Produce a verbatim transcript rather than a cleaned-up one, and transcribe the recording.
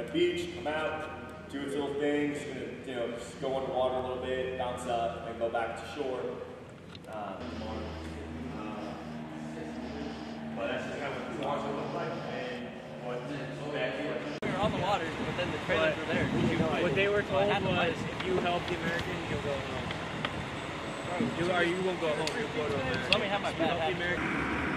the beach, come out, do its little thing, just gonna, you know, just go underwater a little bit, bounce up, and go back to shore. Um, but that's just kind of what the water look like, and what we were on the water, but then the trailers were there. You know, what they were told so was, if you help the Americans, you'll go home. You, or you won't go home, you'll go to America. So let me have my bad hat.